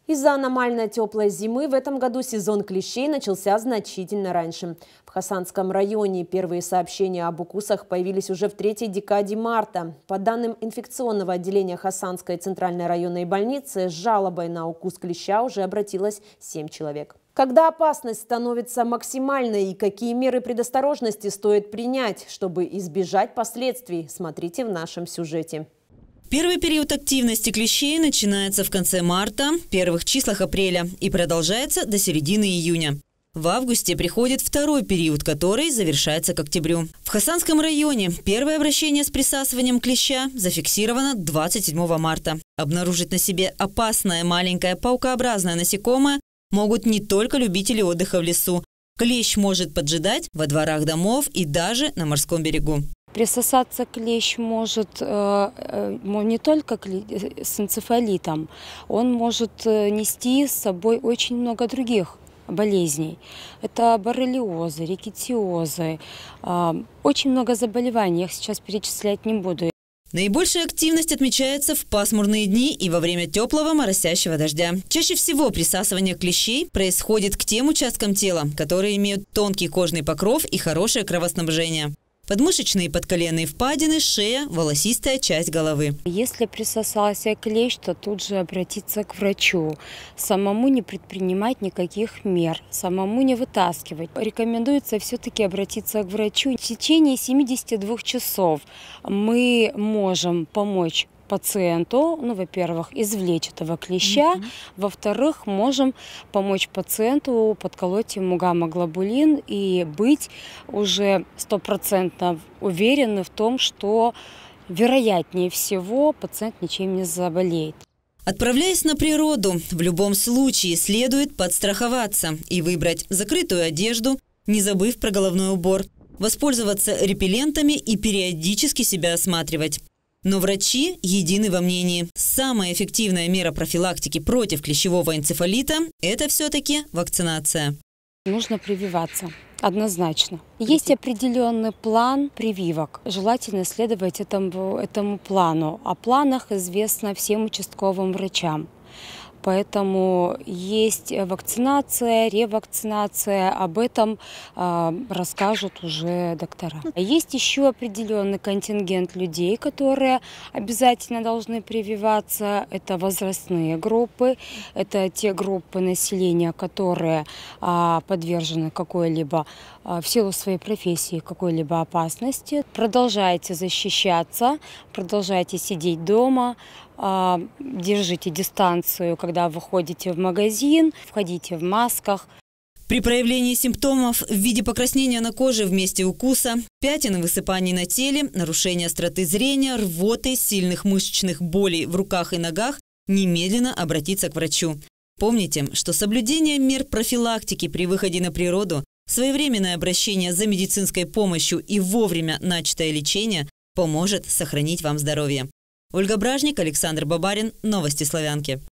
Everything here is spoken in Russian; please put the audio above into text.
Из-за аномально теплой зимы в этом году сезон клещей начался значительно раньше. В Хасанском районе первые сообщения об укусах появились уже в третьей декаде марта. По данным инфекционного отделения Хасанской центральной районной больницы, с жалобой на укус клеща уже обратилось 7 человек. Когда опасность становится максимальной и какие меры предосторожности стоит принять, чтобы избежать последствий, смотрите в нашем сюжете. Первый период активности клещей начинается в конце марта, первых числах апреля и продолжается до середины июня. В августе приходит второй период, который завершается к октябрю. В Хасанском районе первое обращение с присасыванием клеща зафиксировано 27 марта. Обнаружить на себе опасное маленькое паукообразное насекомое могут не только любители отдыха в лесу. Клещ может поджидать во дворах домов и даже на морском берегу. Присосаться клещ может не только с энцефалитом, он может нести с собой очень много других болезней. Это боррелиозы, рикетиозы, очень много заболеваний, я их сейчас перечислять не буду. Наибольшая активность отмечается в пасмурные дни и во время теплого моросящего дождя. Чаще всего присасывание клещей происходит к тем участкам тела, которые имеют тонкий кожный покров и хорошее кровоснабжение. Подмышечные и подколенные впадины, шея, волосистая часть головы. Если присосался клещ, то тут же обратиться к врачу. Самому не предпринимать никаких мер, самому не вытаскивать. Рекомендуется все-таки обратиться к врачу. В течение 72 часов мы можем помочь пациенту, во-первых, извлечь этого клеща, во-вторых, можем помочь пациенту подколоть ему гамма-глобулин и быть уже 100% уверены в том, что вероятнее всего пациент ничем не заболеет. Отправляясь на природу, в любом случае следует подстраховаться и выбрать закрытую одежду, не забыв про головной убор, воспользоваться репеллентами и периодически себя осматривать. Но врачи едины во мнении. Самая эффективная мера профилактики против клещевого энцефалита – это все-таки вакцинация. Нужно прививаться. Однозначно. Есть определенный план прививок. Желательно следовать этому плану. О планах известно всем участковым врачам. Поэтому есть вакцинация, ревакцинация, об этом расскажут уже доктора. Есть еще определенный контингент людей, которые обязательно должны прививаться. Это возрастные группы, это те группы населения, которые подвержены какой-либо, в силу своей профессии, какой-либо опасности. Продолжайте защищаться, продолжайте сидеть дома. Держите дистанцию, когда выходите в магазин, входите в масках. При проявлении симптомов в виде покраснения на коже в месте укуса, пятен и высыпаний на теле, нарушения остроты зрения, рвоты, сильных мышечных болей в руках и ногах, немедленно обратиться к врачу. Помните, что соблюдение мер профилактики при выходе на природу, своевременное обращение за медицинской помощью и вовремя начатое лечение поможет сохранить вам здоровье. Ольга Бражник, Александр Бабарин. Новости Славянки.